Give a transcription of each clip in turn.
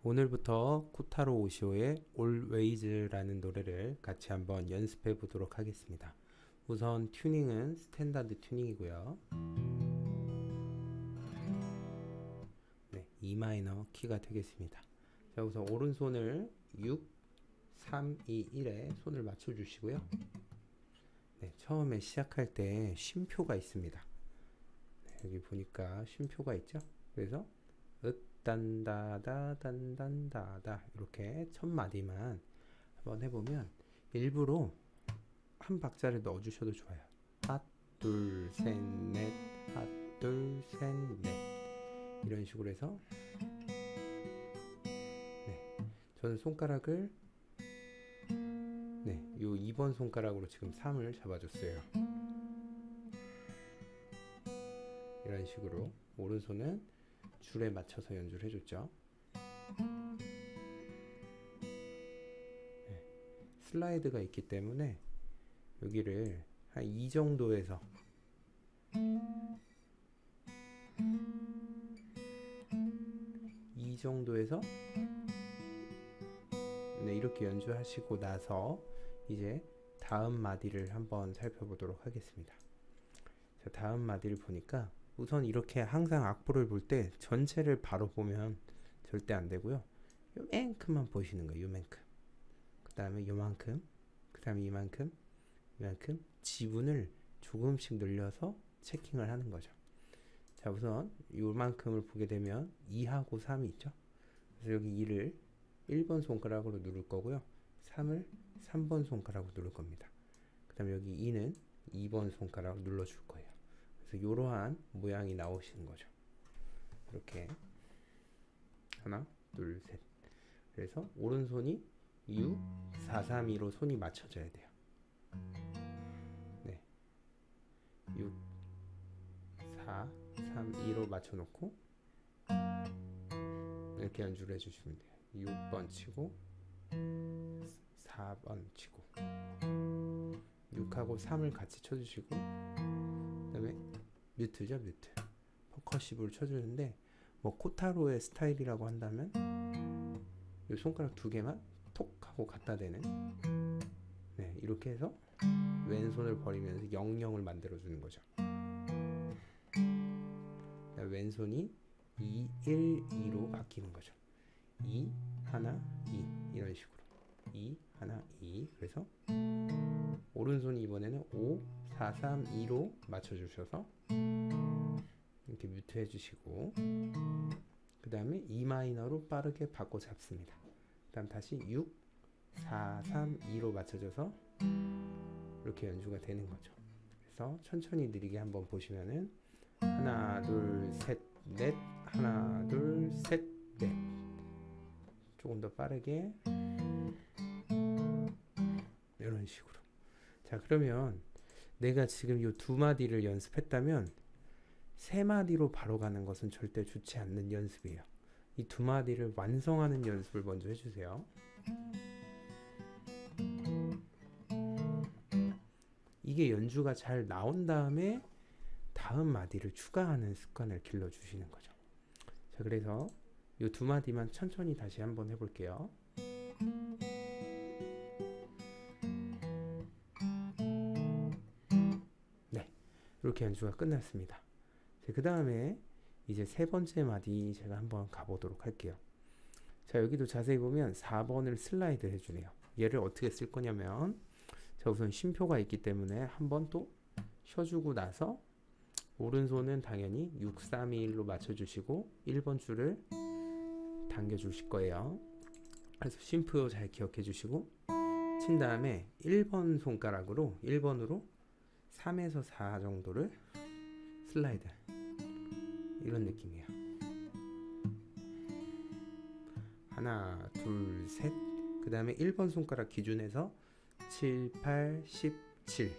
오늘부터 코타로 오시오의 Always라는 노래를 같이 한번 연습해 보도록 하겠습니다. 우선 튜닝은 스탠다드 튜닝이고요. 네, E 마이너 키가 되겠습니다. 자, 우선 오른손을 6, 3, 2, 1에 손을 맞춰 주시고요. 네, 처음에 시작할 때 쉼표가 있습니다. 네, 여기 보니까 쉼표가 있죠? 그래서 딴다다 단단다다 이렇게 첫 마디만 한번 해보면 일부러 한 박자를 넣어 주셔도 좋아요. 핫, 둘, 셋, 넷, 핫, 둘, 셋, 넷 이런 식으로 해서 네, 저는 손가락을 네, 요 2번 손가락으로 지금 3을 잡아줬어요. 이런 식으로 오른손은 줄에 맞춰서 연주를 해줬죠. 네, 슬라이드가 있기 때문에 여기를 한 이 정도에서 네, 이렇게 연주하시고 나서 이제 다음 마디를 한번 살펴보도록 하겠습니다. 자, 다음 마디를 보니까 우선 이렇게 항상 악보를 볼 때 전체를 바로 보면 절대 안 되고요. 요만큼만 보시는 거예요. 요만큼. 그 다음에 요만큼. 그 다음에 이만큼. 이만큼. 지분을 조금씩 늘려서 체킹을 하는 거죠. 자, 우선 요만큼을 보게 되면 2하고 3이 있죠. 그래서 여기 2를 1번 손가락으로 누를 거고요. 3을 3번 손가락으로 누를 겁니다. 그 다음에 여기 2는 2번 손가락으로 눌러줄 거예요. 그래서 이러한 모양이 나오시는 거죠. 이렇게 하나, 둘, 셋. 그래서 오른손이 6, 4, 3, 2로 손이 맞춰져야 돼요. 네, 6, 4, 3, 2로 맞춰놓고 이렇게 연주를 해주시면 돼요. 6번 치고 4번 치고 6하고 3을 같이 쳐주시고 그 다음에 뮤트죠. 뮤트 퍼커시브를 쳐주는데 뭐 코타로의 스타일이라고 한다면 이 손가락 두 개만 톡 하고 갖다 대는 네, 이렇게 해서 왼손을 버리면서 0,0을 만들어 주는 거죠. 왼손이 2, 1, 2로 바뀌는 거죠. 2, 하나, 2 이런 식으로 2, 하나, 2 그래서 오른손이 이번에는 5, 4, 3, 2로 맞춰주셔서 이렇게 뮤트 해주시고 그 다음에 E 마이너로 빠르게 바꿔 잡습니다. 그 다음 다시 6, 4, 3, 2로 맞춰줘서 이렇게 연주가 되는 거죠. 그래서 천천히 느리게 한번 보시면은 하나, 둘, 셋, 넷 하나, 둘, 셋, 넷 조금 더 빠르게 이런 식으로. 자, 그러면 내가 지금 이 두 마디를 연습했다면 세 마디로 바로 가는 것은 절대 좋지 않는 연습이에요. 이 두 마디를 완성하는 연습을 먼저 해주세요. 이게 연주가 잘 나온 다음에 다음 마디를 추가하는 습관을 길러주시는 거죠. 자, 그래서 이 두 마디만 천천히 다시 한번 해볼게요. 네, 이렇게 연주가 끝났습니다. 그 다음에 이제 세 번째 마디 제가 한번 가보도록 할게요. 자, 여기도 자세히 보면 4번을 슬라이드 해주네요. 얘를 어떻게 쓸 거냐면 자, 우선 쉼표가 있기 때문에 한번 또 쉬어주고 나서 오른손은 당연히 6, 3, 2, 1로 맞춰주시고 1번 줄을 당겨주실 거예요. 그래서 쉼표 잘 기억해 주시고 친 다음에 1번 손가락으로 1번으로 3에서 4 정도를 슬라이드 이런 느낌이에요. 하나, 둘, 셋. 그 다음에 1번 손가락 기준에서 7, 8, 17.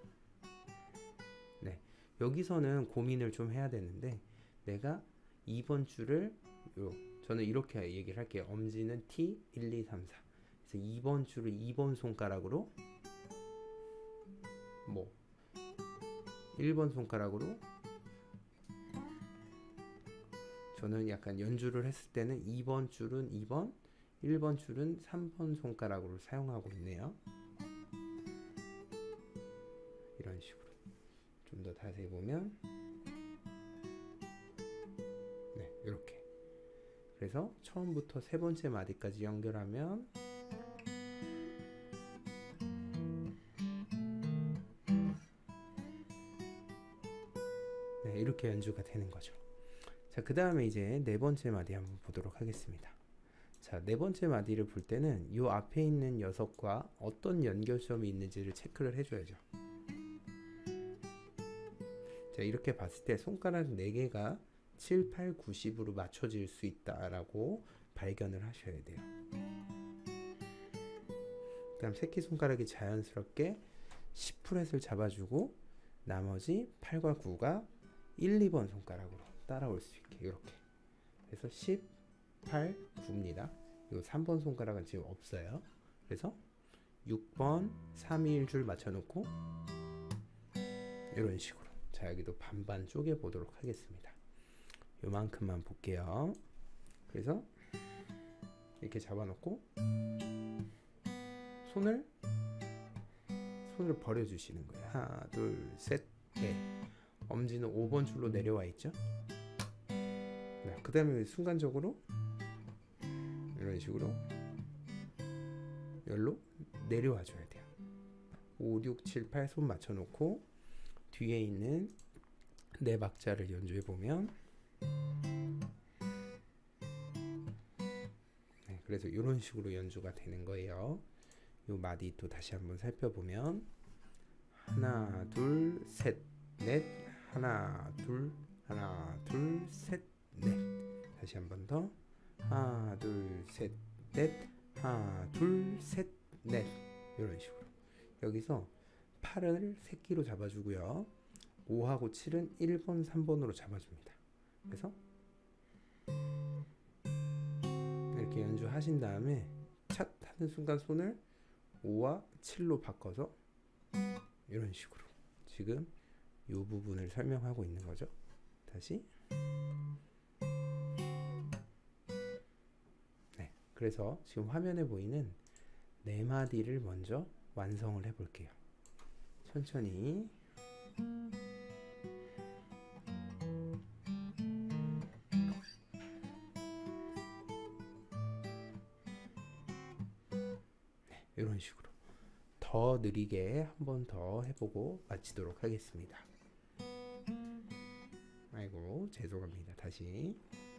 네, 여기서는 고민을 좀 해야 되는데 내가 2번 줄을 저는 이렇게 얘기를 할게요. 엄지는 T, 1, 2, 3, 4. 그래서 2번 줄을 2번 손가락으로 뭐 1번 손가락으로 저는 약간 연주를 했을 때는 2번 줄은 2번, 1번 줄은 3번 손가락으로 사용하고 있네요. 이런 식으로 좀 더 자세히 보면 네, 이렇게. 그래서 처음부터 세 번째 마디까지 연결하면 네, 이렇게 연주가 되는 거죠. 자, 그 다음에 이제 네 번째 마디 한번 보도록 하겠습니다. 자, 네 번째 마디를 볼 때는 이 앞에 있는 녀석과 어떤 연결점이 있는지를 체크를 해줘야죠. 자, 이렇게 봤을 때 손가락 4개가 7, 8, 90으로 맞춰질 수 있다라고 발견을 하셔야 돼요. 그 다음 새끼손가락이 자연스럽게 10프렛을 잡아주고 나머지 8과 9가 1, 2번 손가락으로 따라올 수 있게 이렇게. 그래서 10, 8, 9입니다. 이 3번 손가락은 지금 없어요. 그래서 6번 3, 2, 1줄 맞춰놓고 이런 식으로. 자, 여기도 반반 쪼개 보도록 하겠습니다. 요만큼만 볼게요. 그래서 이렇게 잡아놓고 손을 버려주시는 거예요. 하나, 둘, 셋, 넷. 엄지는 5번 줄로 내려와 있죠. 그 다음에 순간적으로 이런 식으로 열로 내려와 줘야 돼요. 5, 6, 7, 8 손 맞춰놓고 뒤에 있는 네 박자를 연주해 보면 네, 그래서 이런 식으로 연주가 되는 거예요. 이 마디 또 다시 한번 살펴보면 하나, 둘, 셋, 넷, 하나, 둘, 셋, 넷. 다시 한번 더. 하나, 둘, 셋, 넷, 하나, 둘, 셋, 넷. 이런 식으로. 여기서 8을 새끼로 잡아주고요. 5하고 7은 1번, 3번으로 잡아줍니다. 그래서 이렇게 연주하신 다음에 찻 하는 순간 손을 5와 7로 바꿔서 이런 식으로 지금 이 부분을 설명하고 있는 거죠. 다시 네, 그래서 지금 화면에 보이는 네 마디를 먼저 완성을 해 볼게요. 천천히 네, 이런 식으로 더 느리게 한 번 더 해보고 마치도록 하겠습니다. 아이고 죄송합니다. 다시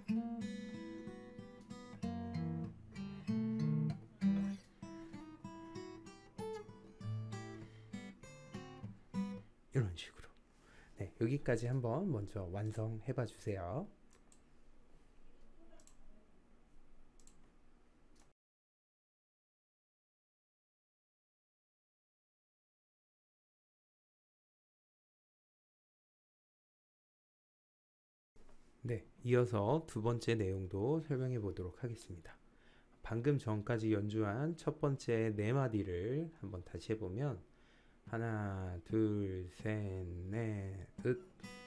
이런 식으로 네, 여기까지 한번 먼저 완성해 봐 주세요. 네, 이어서 두 번째 내용도 설명해 보도록 하겠습니다. 방금 전까지 연주한 첫 번째 네 마디를 한번 다시 해보면 하나, 둘, 셋, 넷, 윽.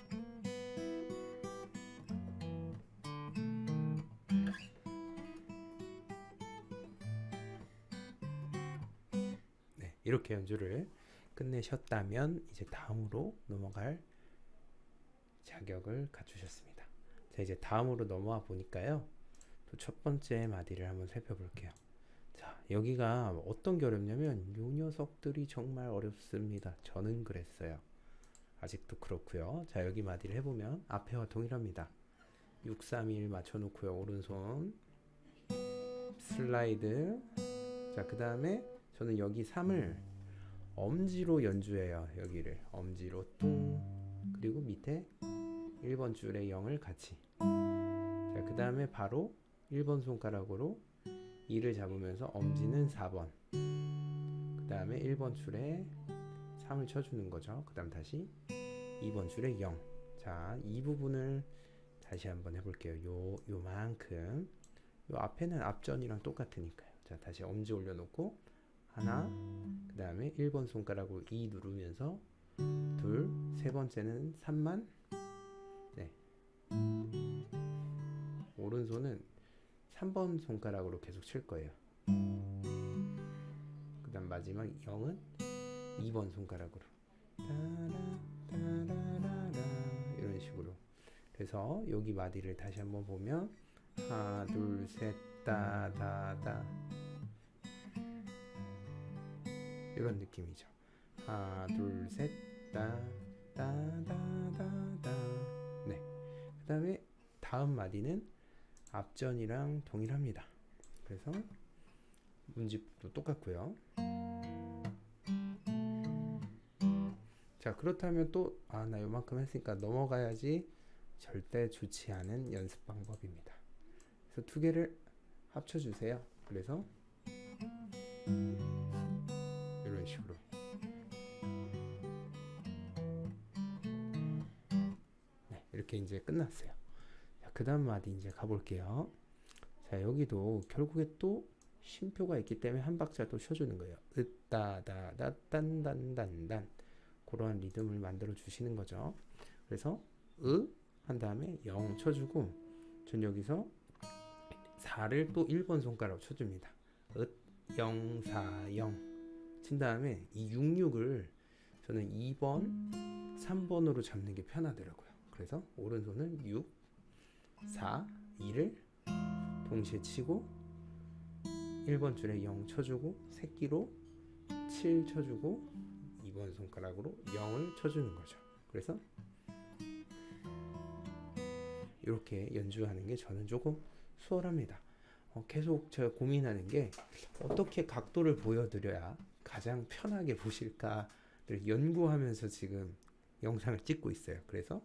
네, 이렇게 연주를 끝내셨다면 이제 다음으로 넘어갈 자격을 갖추셨습니다. 자, 이제 다음으로 넘어와 보니까요. 또 첫 번째 마디를 한번 살펴볼게요. 자, 여기가 어떤 게 어렵냐면 요 녀석들이 정말 어렵습니다. 저는 그랬어요. 아직도 그렇고요. 자, 여기 마디를 해보면 앞에와 동일합니다. 6, 3, 1 맞춰놓고요. 오른손 슬라이드. 자, 그 다음에 저는 여기 3을 엄지로 연주해요. 여기를 엄지로 뚱. 그리고 밑에 1번 줄에 0을 같이. 자, 그 다음에 바로 1번 손가락으로 2를 잡으면서 엄지는 4번. 그 다음에 1번 줄에 3을 쳐주는 거죠. 그 다음 다시 2번 줄에 0. 자, 이 부분을 다시 한번 해볼게요. 요만큼. 요 앞에는 앞전이랑 똑같으니까요. 자, 다시 엄지 올려놓고 하나, 그 다음에 1번 손가락으로 2 누르면서 둘, 세 번째는 3만. 네. 오른손은 3번 손가락으로 계속 칠 거예요. 그 다음 마지막 0은 2번 손가락으로 이런 식으로. 그래서 여기 마디를 다시 한번 보면 하나 둘 셋 따다다 이런 느낌이죠. 하나 둘 셋 따다다다다. 네. 그 다음에 다음 마디는 앞전이랑 동일합니다. 그래서 문집도 똑같고요. 자, 그렇다면 또 나 요만큼 했으니까 넘어가야지 절대 좋지 않은 연습 방법입니다. 그래서 두 개를 합쳐주세요. 그래서 이런 식으로. 네, 이렇게 이제 끝났어요. 그 다음 마디 이제 가볼게요. 자, 여기도 결국에 또 쉼표가 있기 때문에 한 박자 또 쉬어주는 거예요. 으따다다 딴단단단 그런 리듬을 만들어 주시는 거죠. 그래서 한 다음에 0 쳐주고 전 여기서 4를 또 1번 손가락으로 쳐줍니다. 0, 4, 0 친 다음에 이 66을 저는 2번, 3번으로 잡는 게 편하더라고요. 그래서 오른손은 6, 4, 2를 동시에 치고 1번 줄에 0 쳐주고 새끼로 7 쳐주고 2번 손가락으로 0을 쳐주는 거죠. 그래서 이렇게 연주하는 게 저는 조금 수월합니다. 계속 제가 고민하는 게 어떻게 각도를 보여드려야 가장 편하게 보실까를 연구하면서 지금 영상을 찍고 있어요. 그래서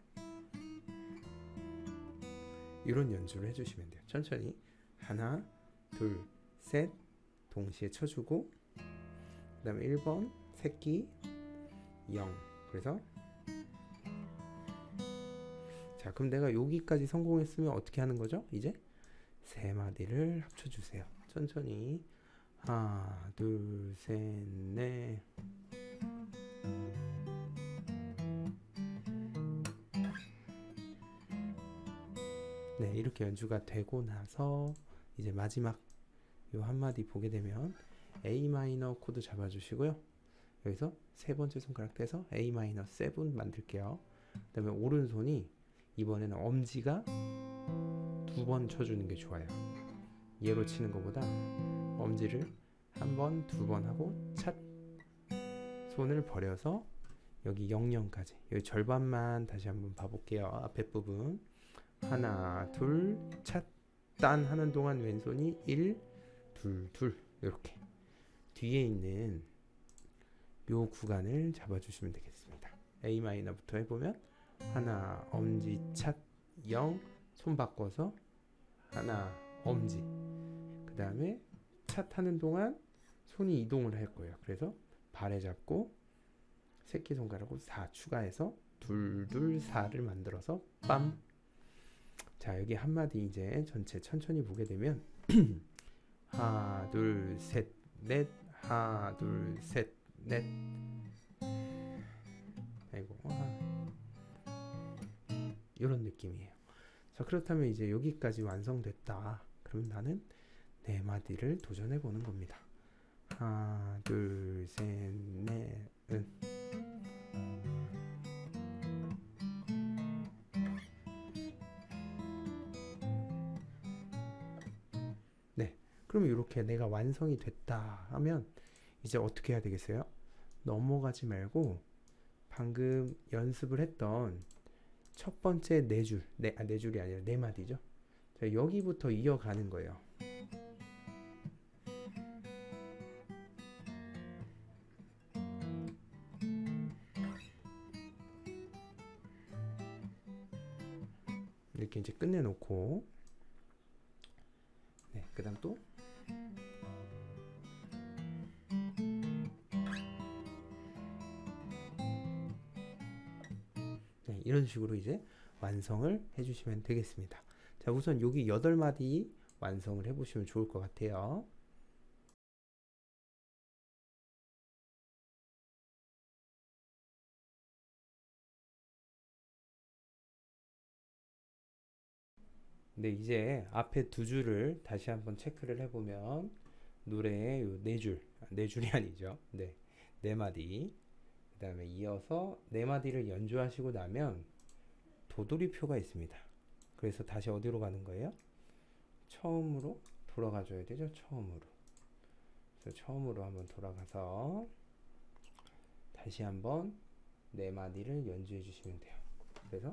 이런 연주를 해주시면 돼요. 천천히 하나 둘 셋 동시에 쳐주고 그 다음에 1번 새끼 0. 그래서 자, 그럼 내가 여기까지 성공했으면 어떻게 하는 거죠? 이제 세 마디를 합쳐주세요. 천천히 하나 둘 셋 넷. 네, 이렇게 연주가 되고 나서 이제 마지막 요 한마디 보게 되면 A 마이너 코드 잡아주시고요. 여기서 세 번째 손가락 떼서 A 마이너 7 만들게요. 그 다음에 오른손이 이번에는 엄지가 2번 쳐주는 게 좋아요. 얘로 치는 것보다 엄지를 1번, 2번 하고 찻 손을 버려서 여기 00까지 여기 절반만 다시 한번 봐볼게요. 앞에 부분 하나 둘 찻 딴 하는 동안 왼손이 1 2 2 이렇게 뒤에 있는 요 구간을 잡아주시면 되겠습니다. A 마이너부터 해보면 하나 엄지 찻 0 손 바꿔서 하나 엄지 그 다음에 찻 하는 동안 손이 이동을 할 거예요. 그래서 발에 잡고 새끼손가락으로 4 추가해서 둘둘 4를 만들어서 빰. 자, 여기 한마디 이제 전체 천천히 보게 되면 하나 둘 셋 넷 하나 둘 셋 넷. 아이고 이런 느낌이에요. 자, 그렇다면 이제 여기까지 완성됐다. 그럼 나는 네 마디를 도전해 보는 겁니다. 하나 둘 셋 넷은 네, 그럼 이렇게 내가 완성이 됐다 하면 이제 어떻게 해야 되겠어요? 넘어가지 말고 방금 연습을 했던 첫 번째 네 줄, 네 줄이 아니라 네 마디죠. 자, 여기부터 이어가는 거예요. 이렇게 이제 끝내놓고 네, 그다음 또 네, 이런 식으로 이제 완성을 해주시면 되겠습니다. 자, 우선 여기 8마디 완성을 해보시면 좋을 것 같아요. 근데 이제 앞에 두 줄을 다시 한번 체크를 해보면 노래의 네 줄, 네 줄이 아니죠. 네, 네 마디. 그 다음에 이어서 네 마디를 연주하시고 나면 도돌이표가 있습니다. 그래서 다시 어디로 가는 거예요? 처음으로 돌아가 줘야 되죠. 처음으로. 그래서 처음으로 한번 돌아가서 다시 한번 네 마디를 연주해 주시면 돼요. 그래서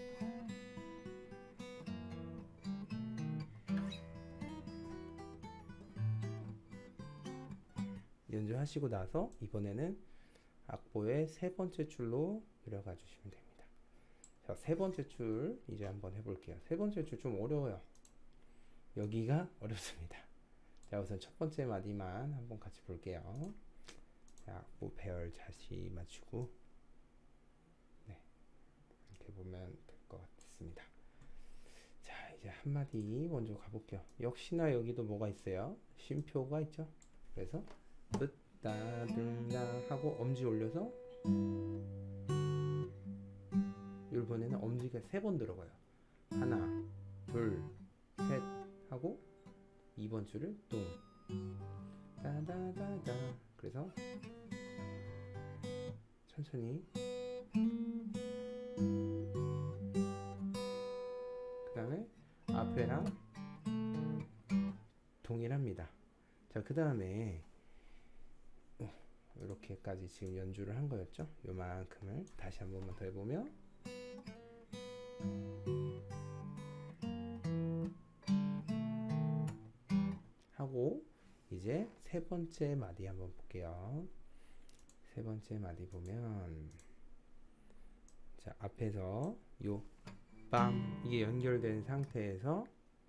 연주하시고 나서 이번에는 악보의 세 번째 줄로 내려가 주시면 됩니다. 자, 세 번째 줄 이제 한번 해볼게요. 세 번째 줄 좀 어려워요. 여기가 어렵습니다. 자, 우선 첫 번째 마디만 한번 같이 볼게요. 자, 악보 배열 다시 맞추고 네, 이렇게 보면 될 것 같습니다. 자, 이제 한 마디 먼저 가볼게요. 역시나 여기도 뭐가 있어요? 쉼표가 있죠. 그래서 으따둘다 하고 엄지 올려서 이번에는 엄지가 세 번 들어가요. 하나, 둘, 셋 하고 2번 줄을 뚱 따다다다. 그래서 천천히 그 다음에 앞에랑 동일합니다. 자, 그 다음에 이렇게까지 지금 연주를 한 거였죠. 요만큼을 다시 한 번만 더 해보면 하고 이제 세 번째 마디 한번 볼게요. 세 번째 마디 보면 자, 앞에서 요 빰 이게 연결된 상태에서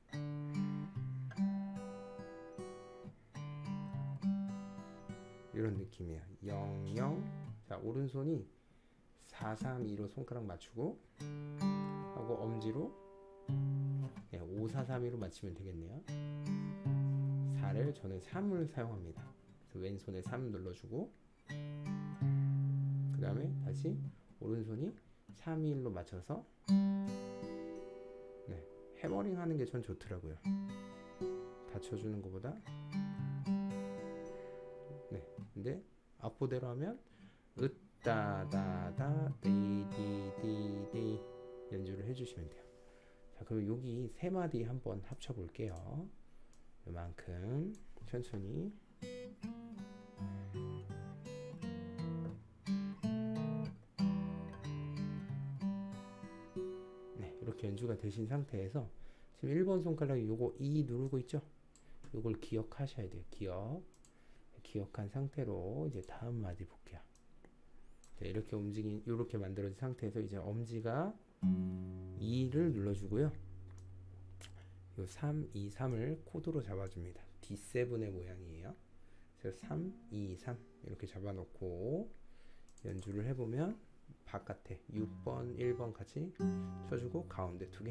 이런 느낌이야. 0, 0. 자, 오른손이 4, 3, 2로 손가락 맞추고 하고 엄지로 5, 4, 3, 2로 맞추면 되겠네요. 4를 저는 3을 사용합니다. 그래서 왼손에 3 눌러주고 그 다음에 다시 오른손이 3, 2, 1로 맞춰서 네, 해머링 하는 게 전 좋더라고요. 받쳐주는 것보다. 네, 근데 악보대로 하면 으따다다 디디디디 연주를 해주시면 돼요. 자, 그럼 여기 세 마디 한번 합쳐 볼게요. 이만큼 천천히. 네, 이렇게 연주가 되신 상태에서 지금 1번 손가락에 요거 E 누르고 있죠? 요걸 기억하셔야 돼요. 기억한 상태로 이제 다음 마디 볼게요. 자, 이렇게 이렇게 만들어진 상태에서 이제 엄지가 2를 눌러주고요. 요 3, 2, 3을 코드로 잡아줍니다. D7의 모양이에요. 그래서 3, 2, 3 이렇게 잡아놓고 연주를 해보면 바깥에 6번, 1번 같이 쳐주고 가운데 2개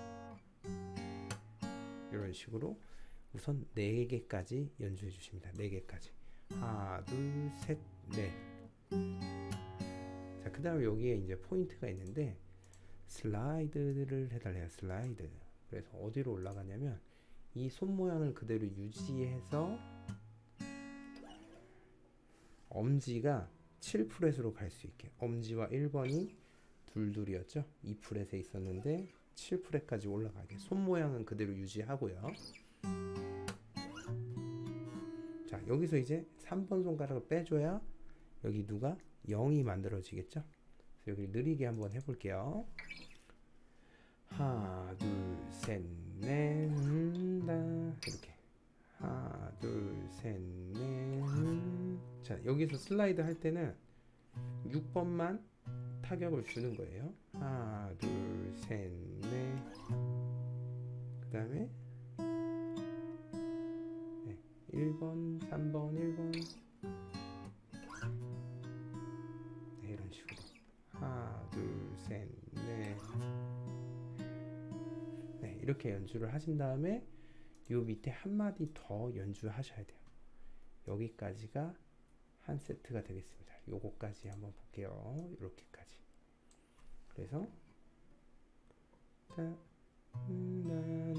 이런 식으로 우선 4개까지 연주해 주십니다. 4개까지. 하나, 둘, 셋, 넷. 자, 그 다음에 여기에 이제 포인트가 있는데 슬라이드를 해달래요. 슬라이드. 그래서 어디로 올라가냐면 이 손 모양을 그대로 유지해서 엄지가 7프렛으로 갈 수 있게. 엄지와 1번이 둘둘이었죠. 2프렛에 있었는데 7프렛까지 올라가게. 손 모양은 그대로 유지하고요. 자, 여기서 이제 3번 손가락을 빼줘야 여기 누가 0이 만들어지겠죠. 그래서 여기 느리게 한번 해볼게요. 하나, 둘, 셋, 넷, 다 이렇게. 하나, 둘, 셋, 넷. 자, 여기서 슬라이드 할 때는 6번만 타격을 주는 거예요. 하나, 둘, 셋, 넷. 그 다음에 1번, 3번, 1번. 네, 이런 식으로. 하나, 둘, 셋, 넷. 네, 이렇게 연주를 하신 다음에 요 밑에 한 마디 더 연주하셔야 돼요. 여기까지가 한 세트가 되겠습니다. 요거까지 한번 볼게요. 이렇게까지. 그래서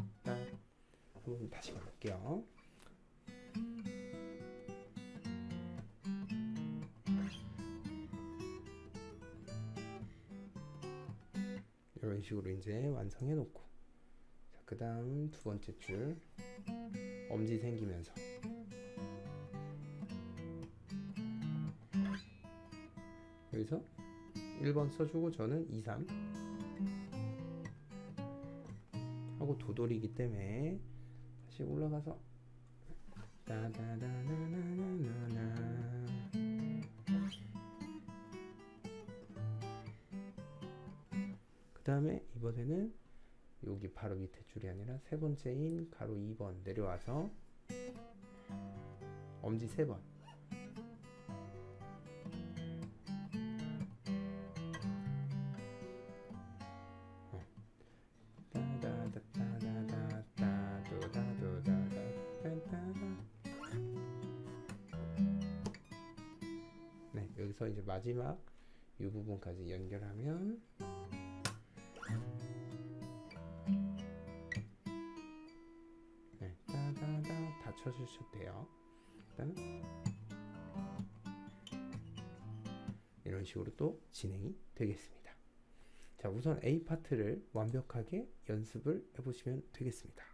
따. 한번 다시 가볼게요. 이런 식으로 이제 완성해 놓고, 그 다음 두 번째 줄 엄지 생기면서 여기서 1번 써주고 저는 2, 3 하고 도돌이기 때문에 다시 올라가서 따다다다다다다. 그 다음에 이번에는 여기 바로 밑에 줄이 아니라 세 번째인 가로 2번 내려와서 엄지 3번, 네, 여기서 이제 마지막 이 부분까지 연결하면 네, 따다다 다 쳐주셔도 돼요. 일단 이런 식으로 또 진행이 되겠습니다. 자, 우선 A 파트를 완벽하게 연습을 해보시면 되겠습니다.